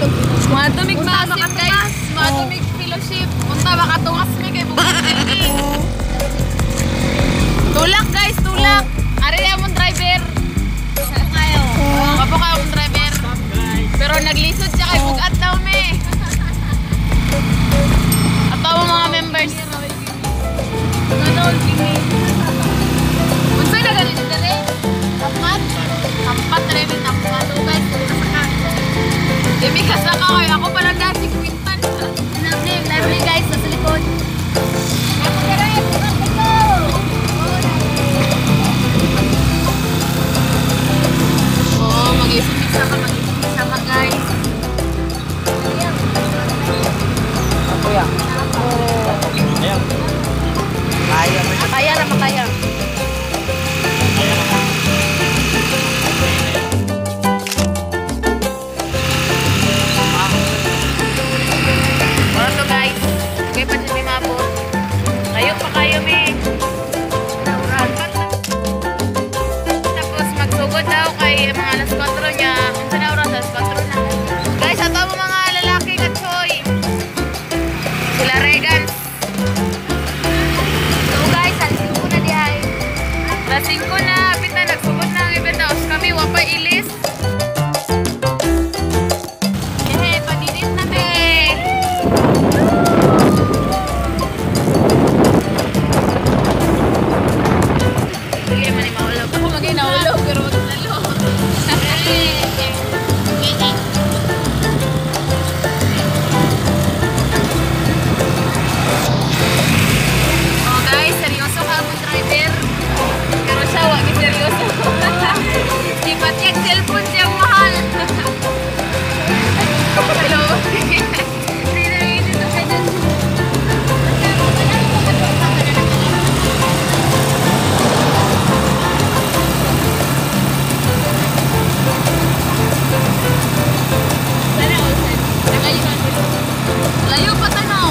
Mga tumig masim guys. Mga tumig fellowship. Punta baka tungas mi kay bukit. Tulak guys, tulak. Ari amon driver. Kapo kayo akong driver. Pero naglisod siya kay bugat daw me. Ato mo mga members. Ganun, kini. Unsay na ganun yung dali? Hampat? Hampat rin yung hampat. So guys, kasaka. Demi kasaka kayo. Ako pa nag-gasing kwintan. Library guys, nasa likod. Ako na rin, oh, mag-isip-isip sama guys. Ako yan. Makaya na makaya. Ano guys? Okay pa siya may mabot. Kayo pa kayo may. Tapos magsugod daw kay mga alas 4 niya. Unsa na oras? Alas 4 na. Guys, ato mo mga lalaki ka choy. Sila Regan. Lasing ko na, pita nagsugod na ang event house kami, wapay ilis. Hehe, paninit na me. Sige, mani maulog. Ako maging naulog, pero magdalo. Oh guys, seryoso ka akong driver. Pero siya, wag seryoso. Sipat yung cellphone siya mahal. Hello. Layo pa tano.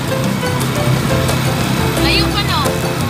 Layo pa no.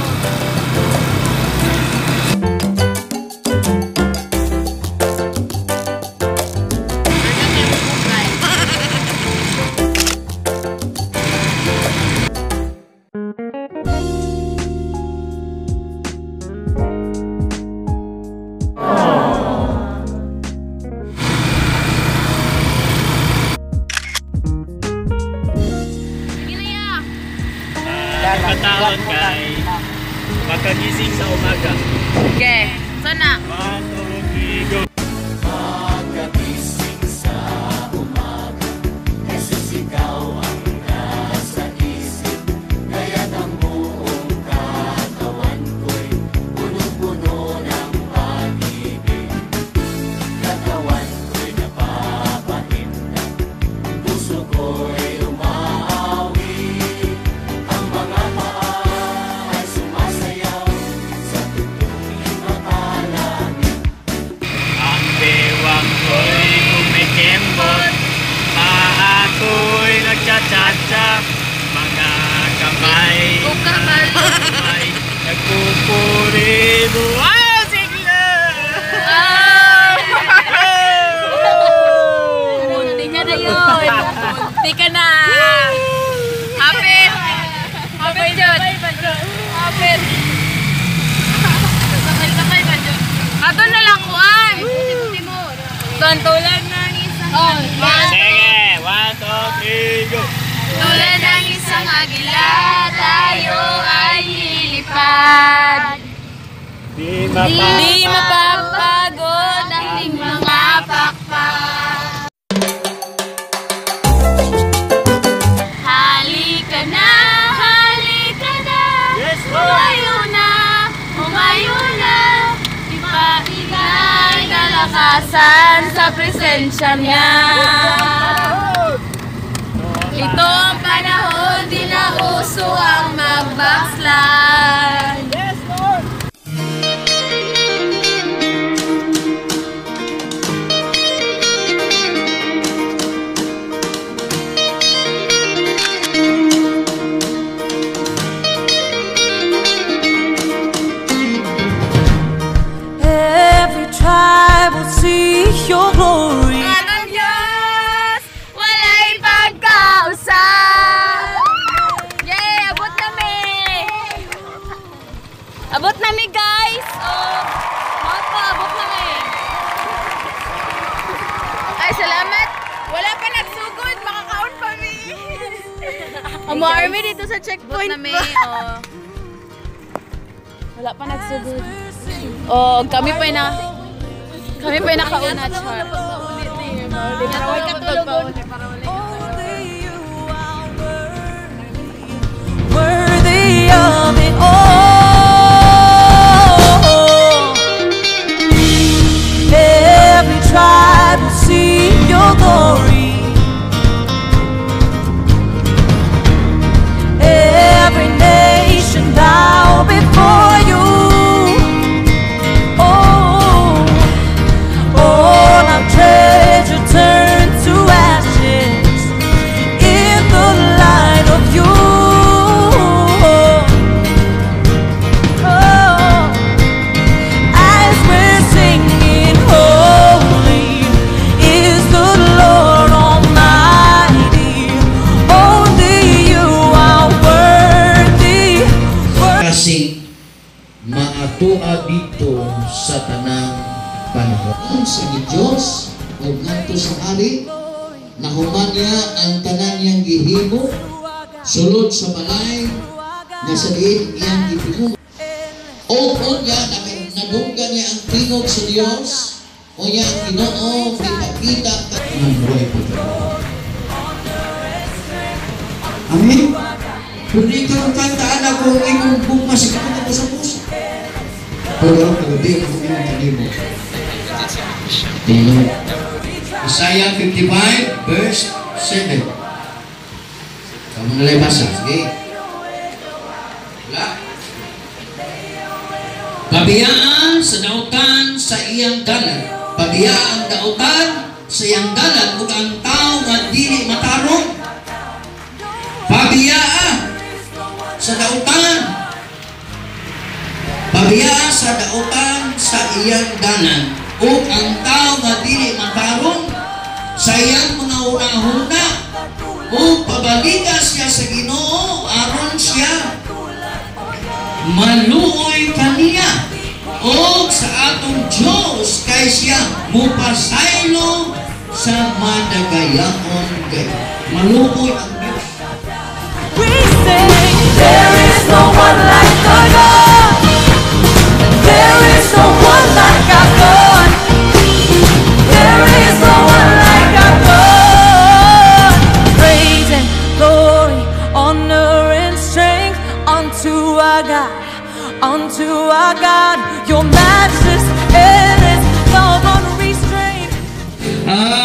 Pagkataon kay pagkagising sa umaga. Okay, sana. 1, 2, 3, go! Pagkagising sa umaga, Jesus ikaw ang nasa isip. Kaya ng buong katawan ko'y punong-puno ng pag-ibig. Katawan ko'y napapahinda, puso ko'y umaawi. Ang mga paa ay sumasayaw sa tuturing makalangit. Ang bewang ko'y kumikembot, paa ko'y nagtsatsa-tsa, mga kamay ay nagpupurido. Wow! Sigla! Munti ka na yun. Munti ka na. Hapit. Hapit yun. Hapit. Sakay ba yun? Ato na lang kuhan. Tulan ng isang Sige! 1, 2, 3, go! Tulad ng isang agila, tayo ay lilipad. Di Di mapapagod ang ating mga pakpak. Halika na, halika na. Yes, Lord! Humayo na, humayo na. Ipahigay kalakasan sa presensya niya. Ito ang panahon, di na uso ang mag-backslide. Yes, Lord! Every tribe will see your glory. Walang Diyos, Ang mga army dito sa checkpoint na may, wala pa nagsugod. Kami pa yung nakauna, Char. Para wala katulog. Worthy of it all. Every tribe will see your glory. Every nation bow before you. Oh, all our treasure turn to ashes in the light of you. Maatua dito sa tanang panahon sa Diyos o ngadto sa hari nahuman niya ang tanan niyang gihimo sulod sa balay nga sa diin iyang gipinungo o niya nadunggan niya ang tingog sa Dios o niya ang Ginoo ipakita ang buhay po. Amen. Kung ikaw ang kantaan ako, ikong bumasik ako sa puso. Pero kagabi ako yung kanimo. Isaiah 55 verse 7. Kamu nalay basa. Sige. Wala. Pabiyaan sa dautan sa iyang dalan. Pabiyaan ang dautan sa iyang dalan ug ang tao nga dili matarong. Pabiyaan sa dautan. Pabiyaan sa dautan sa iyang dalan ug ang tao nga dili matarong sa iyang mga una-una ug pabalikas siya sa Ginoo aron siya maluoy kaniya ug sa atong Dios kay siya mupasaylo sa madagayaon kay maluoy ang Dios. We say there is no one like our God. There is no one like our God. There is no one like our God. Praise and glory, honor and strength unto our God, unto our God. Your majesty is love unrestrained.